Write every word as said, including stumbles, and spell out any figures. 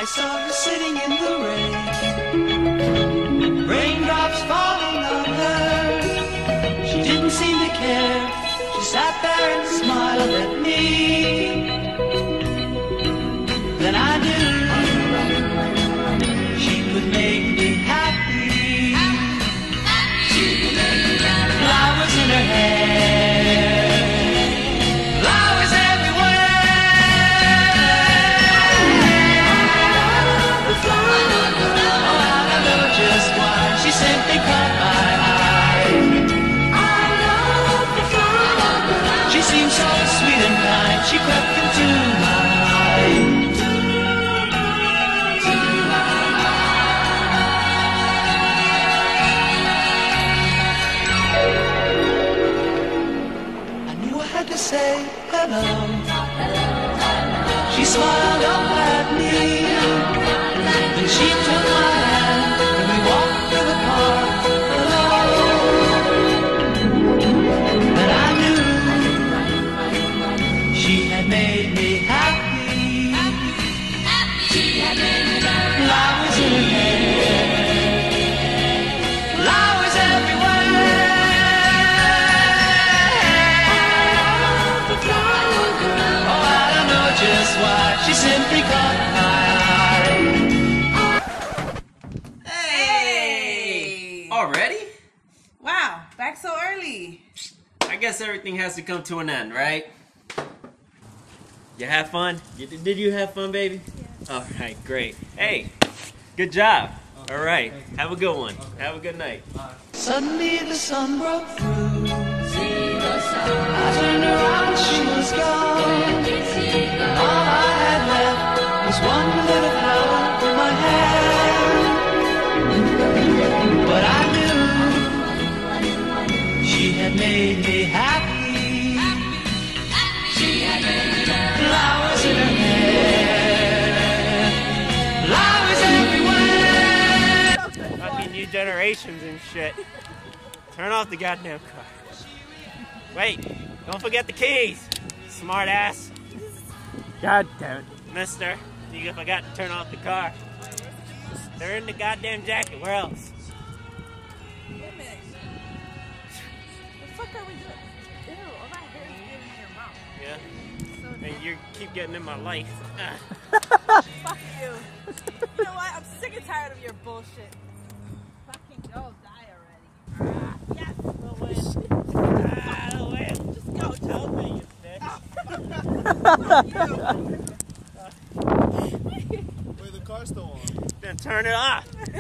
I saw her sitting in the rain, raindrops falling on her. She didn't seem to care. She sat there and smiled at me. Then I knew she could make me happy. Flowers in her hair, flowers everywhere. Oh, I don't know just why she simply caught my eye. She seemed so sweet and kind. She crept into my mind. To say hello. She smiled up at me, then she took my hand and we walked through the park alone. And I knew she had made me happy. Flowers in her hair, flowers everywhere. Just why she simply caught my eye. Hey! Already? Wow, back so early. I guess everything has to come to an end, right? You have fun? You, did you have fun, baby? Yes. All right, great. Hey, good job. All right, have a good one. Have a good night. Suddenly the sun broke through. I turned around, she was gone. All I had left was one little flower in my hand. But I knew she had made me happy. Flowers in her hair, flowers everywhere. Fucking new generations and shit. Turn off the goddamn car. Wait, don't forget the keys, smart ass. God damn it. Mister, you forgot to turn off the car. They're in the goddamn jacket, where else? Wait a minute. What the fuck are we doing? Ew, all that hair is getting in your mouth. Yeah, So and you keep getting in my life. fuck you. You know what? I'm sick and tired of your bullshit. Fucking go, die already. Ah, yes, we'll win. Ah, win. Just go, Tell me, you bitch. Fuck you. Wait, the car's still on. Then turn it off.